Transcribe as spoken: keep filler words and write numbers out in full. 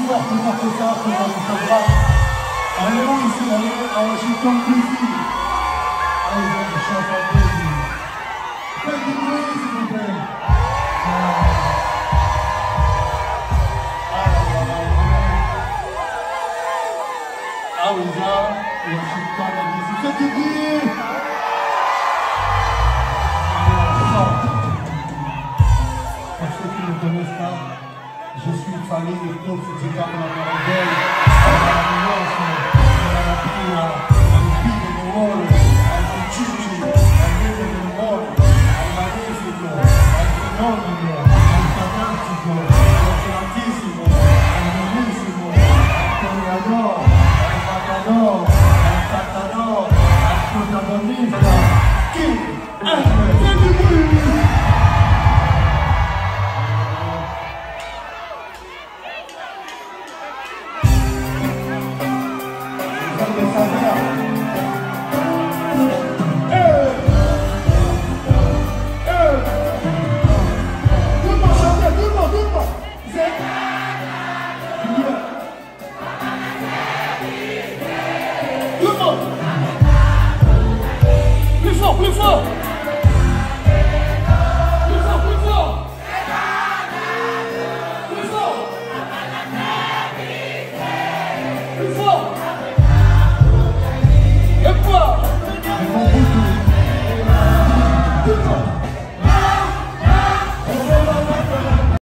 fort, plus fort que ça, plus fort que ça va. Allez, on ici, allez, à Washington D C. Allez, je chante un peu. Faites du bruit, s'il vous plaît. Ah oui, là, Washington D C. Faites du bruit. Pour ceux qui ne me connaissent pas, je suis une famille de tous, c'est comme la Marvel, la nuance, la pia, la big in the world, la chichi, la big in the world, la magnifico, la fenomeno, la fantastico, la grandissimo, la bellissimo, la tornador, la matador, la catador, la protagonista, King Ahmed Fedibri. Plus fort, plus fort!